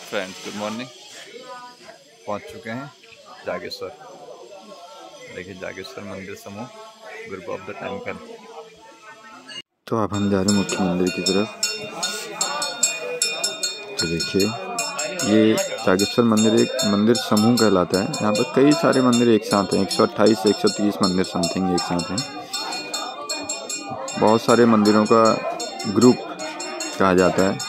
Friends good morning. पहुंच चुके हैं जागेश्वर। देखिए जागेश्वर मंदिर समूह ग्रुप ऑफ द टेम्पल। तो अब हम जा रहे हैं मुख्य मंदिर की तरफ। तो देखिए ये जागेश्वर मंदिर एक मंदिर समूह कहलाता है। यहाँ पर कई सारे मंदिर एक साथ हैं, 128 से 130 मंदिर समथिंग एक साथ हैं। बहुत सारे मंदिरों का ग्रुप कहा जाता है।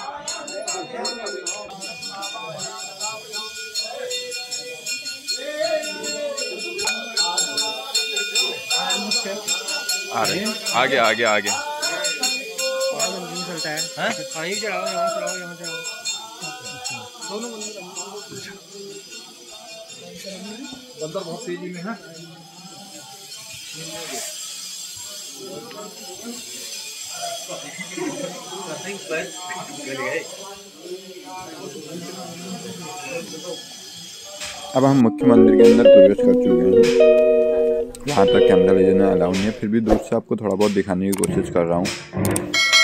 आ रहे आगे आगे आगे बंदर बहुत तेजी में है। अब हम मुख्य मंदिर के अंदर प्रवेश कर चुके हैं। यहाँ तक कैमरा ले जाना अलाउ नहीं है, फिर भी दूर से आपको थोड़ा बहुत दिखाने की कोशिश कर रहा हूँ।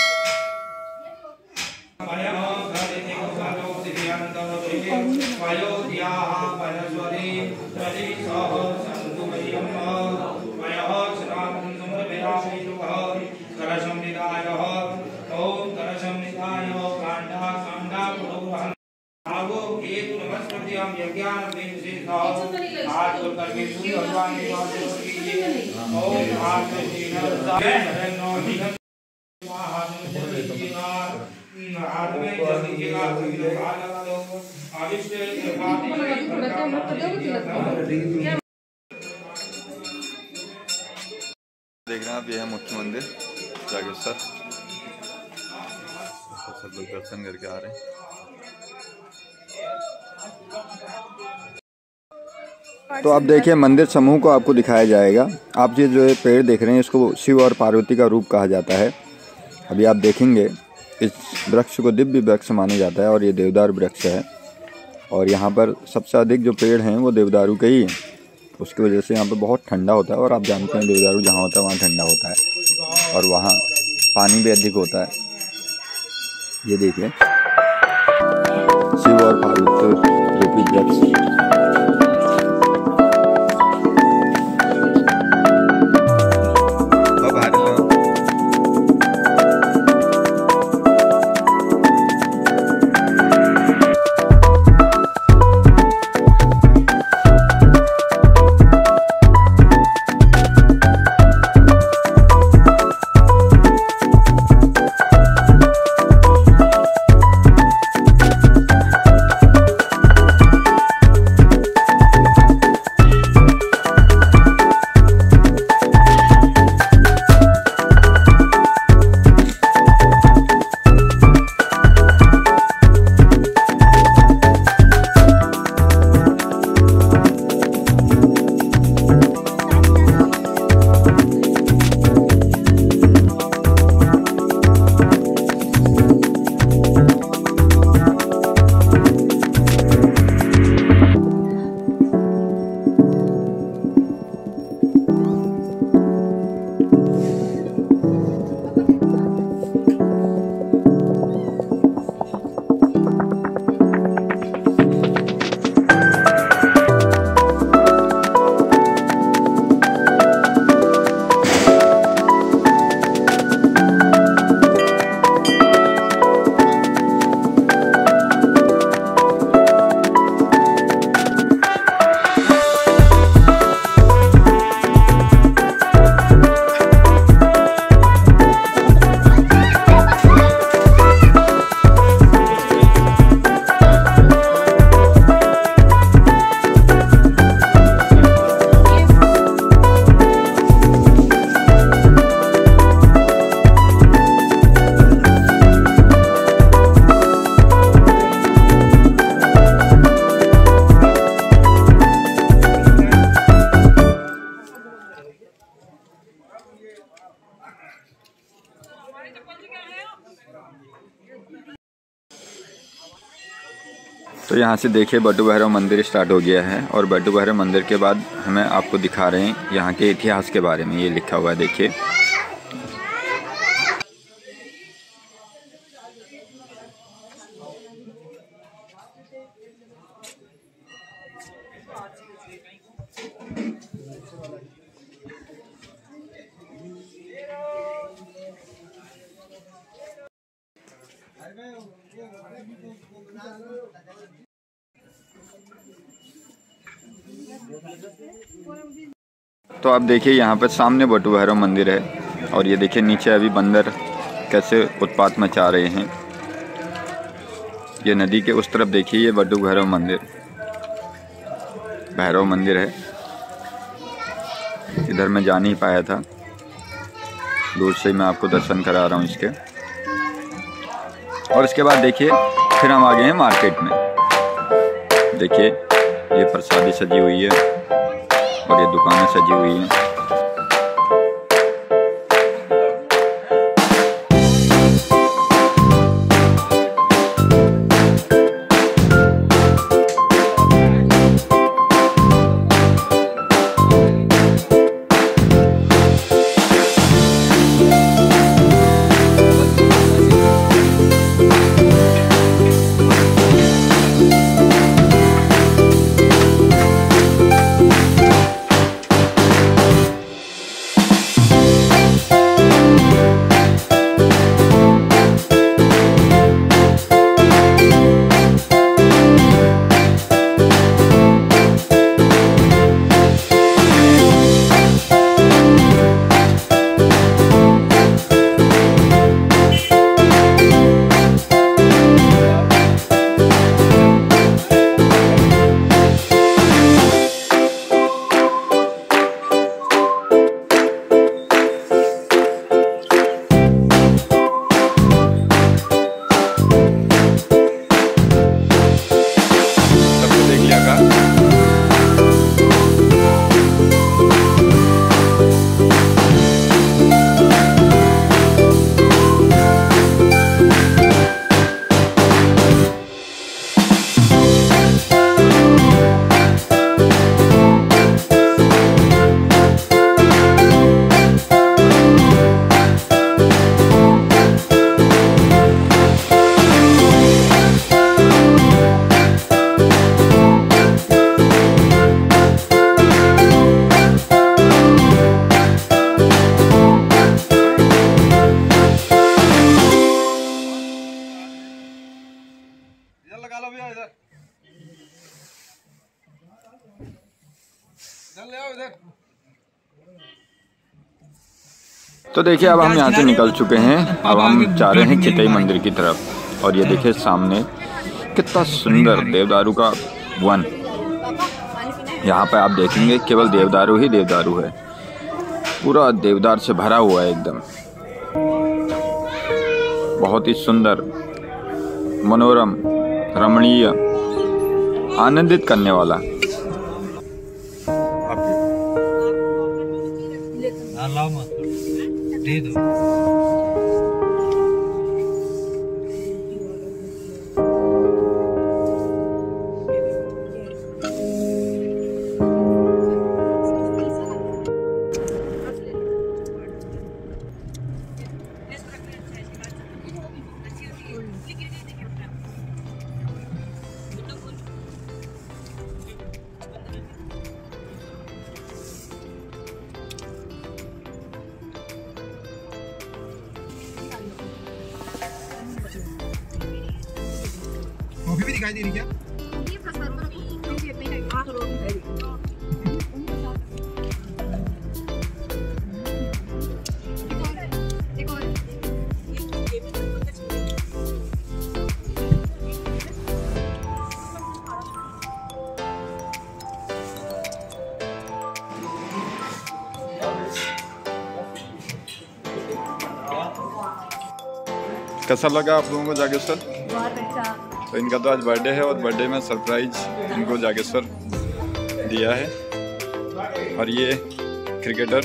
देख रहे हैं आप, यह है मुख्य मंदिर जागेश्वर। सब लोग दर्शन करके आ रहे हैं। तो अब देखिए मंदिर समूह को आपको दिखाया जाएगा। आप ये जो पेड़ देख रहे हैं इसको शिव और पार्वती का रूप कहा जाता है। अभी आप देखेंगे इस वृक्ष को दिव्य वृक्ष माना जाता है और ये देवदारू वृक्ष है। और यहाँ पर सबसे अधिक जो पेड़ हैं वो देवदारू के ही हैं। उसकी वजह से यहाँ पर बहुत ठंडा होता है। और आप जानते हैं देवदारू जहाँ होता है वहाँ ठंडा होता है और वहाँ पानी भी अधिक होता है। ये देखिए शिव और पार्वती रूपी वृक्ष। तो यहाँ से देखिए बटू भैरव मंदिर स्टार्ट हो गया है। और बटू भैरव मंदिर के बाद हमें आपको दिखा रहे हैं यहाँ के इतिहास के बारे में। ये लिखा हुआ है देखिए। तो आप देखिए यहाँ पे सामने बटू भैरव मंदिर है और ये देखिए नीचे अभी बंदर कैसे उत्पात मचा रहे हैं। ये नदी के उस तरफ देखिए, ये बटू भैरव मंदिर है। इधर मैं जा नहीं पाया था, दूर से मैं आपको दर्शन करा रहा हूँ इसके। और इसके बाद देखिए फिर हम आ गए हैं मार्केट में। देखिए ये प्रसादी सजी हुई है और ये दुकानें सजी हुई हैं। लगा लो भैया, इधर ले आओ इधर। तो देखिए अब हम यहाँ से निकल चुके हैं। अब हम जा रहे हैं चितई मंदिर की तरफ। और ये देखिए सामने कितना सुंदर देवदारू का वन। यहाँ पे आप देखेंगे केवल देवदारू ही देवदारू है, पूरा देवदार से भरा हुआ है एकदम। बहुत ही सुंदर, मनोरम, रमणीय, आनंदित करने वाला। दे दो। कॉफी भी दिखाई दे रही क्या? कैसा लगा आप लोगों को जागेश्वर? बहुत अच्छा। तो इनका तो आज बर्थडे है और बर्थडे में सरप्राइज इनको जागेश्वर दिया है। और ये क्रिकेटर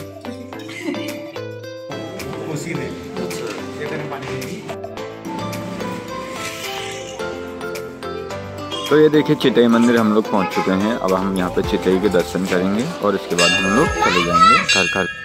तो ये देखिए चितई मंदिर हम लोग पहुंच चुके हैं। अब हम यहाँ पे चितई के दर्शन करेंगे और इसके बाद हम लोग चले जाएंगे घर घर।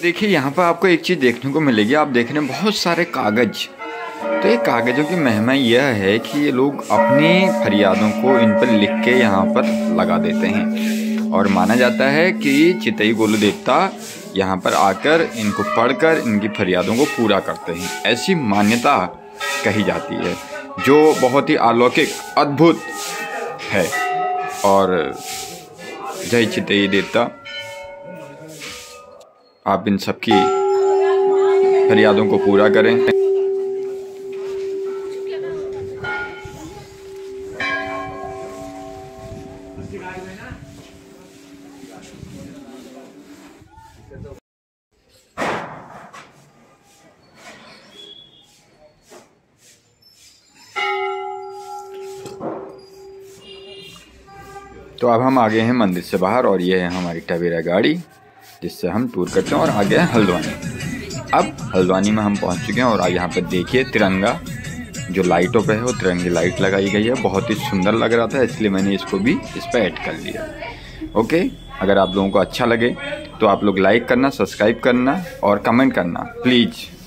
देखिए यहाँ पर आपको एक चीज़ देखने को मिलेगी, आप देख रहे हैं बहुत सारे कागज़। तो ये कागज़ों की महिमा यह है कि ये लोग अपनी फरियादों को इन पर लिख के यहाँ पर लगा देते हैं और माना जाता है कि चितई गोलू देवता यहाँ पर आकर इनको पढ़कर इनकी फरियादों को पूरा करते हैं। ऐसी मान्यता कही जाती है जो बहुत ही अलौकिक अद्भुत है। और जय चितई देवता, आप इन सबकी फरियादों को पूरा करें। तो अब हम आ गए हैं मंदिर से बाहर और ये है हमारी टवेरा गाड़ी जिससे हम टूर करते हैं और आ गए हैं हल्द्वानी। अब हल्द्वानी में हम पहुंच चुके हैं और यहाँ पर देखिए तिरंगा जो लाइटों पे है वो तिरंगी लाइट लगाई गई है। बहुत ही सुंदर लग रहा था इसलिए मैंने इसको भी इस पर ऐड कर लिया। ओके, अगर आप लोगों को अच्छा लगे तो आप लोग लाइक करना, सब्सक्राइब करना और कमेंट करना प्लीज़।